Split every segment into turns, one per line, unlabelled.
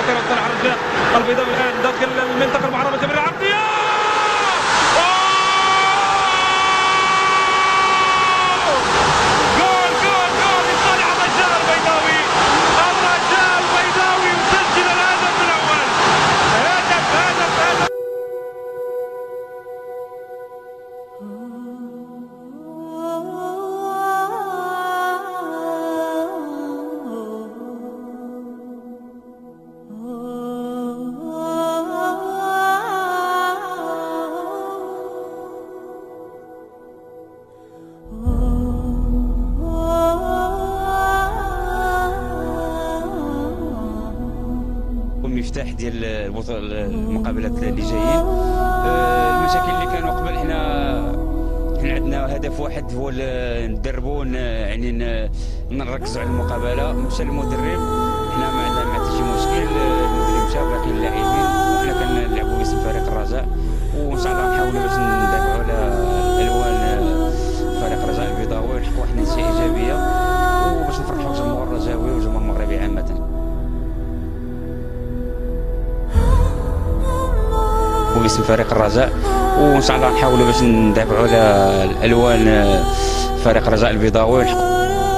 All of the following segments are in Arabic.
مبكرا صالح الرجاء البيضاوي الان داخل المنطقه المعرضه تمرير عرضيه جول جول جول لصالح الرجاء البيضاوي. الرجاء البيضاوي يسجل الهدف الاول. هدف.
المفتاح ديال المقابلات اللي جايين. المشاكل اللي كانوا قبل حنا عندنا هدف واحد هو ندربوا يعني نركزوا على المقابله. مشى المدرب حنا ما عندنا حتى شي مشكل. المدرب مشى باقي اللاعبين وحنا كنلعبوا باسم فريق الرجاء وان شاء الله نحاولوا باش ندافعوا على الالوان فريق الرجاء البيضاوي ونحققوا واحد النتيجه ايجابيه وباش نفرحوا الجمهور الرجاوي والجمهور المغربي عامه. وباسم فريق الرجاء وان شاء الله نحاولوا باش ندافعوا على الالوان فريق الرجاء البيضاوي ونحققوا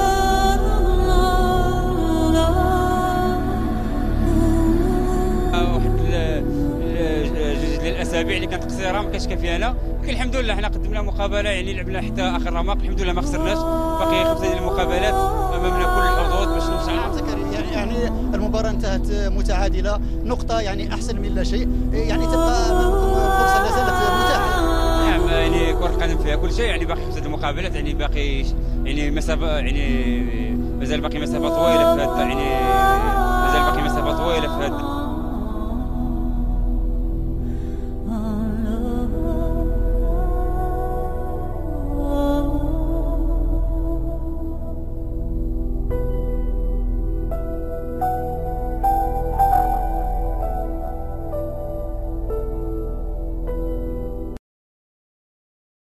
جوج ديال الاسابيع اللي كانت قصيره ما كانش كافيانا، ولكن الحمد لله حنا قدمنا مقابله يعني لعبنا حتى اخر رمق الحمد لله ما خسرناش. باقي 5 ديال المقابلات امامنا كل الحظوظ باش ان شاء الله.
يعني المباراة انتهت متعادلة، نقطة يعني أحسن من لا شيء، يعني تبقى أمامكم الفرصة لا زالت متاحة.
نعم يعني كرة القدم فيها كل شيء، يعني باقي 5 المقابلات يعني باقي يعني مسافة يعني مازال باقي مسافة طويلة في هذا يعني مازال باقي مسافة طويلة.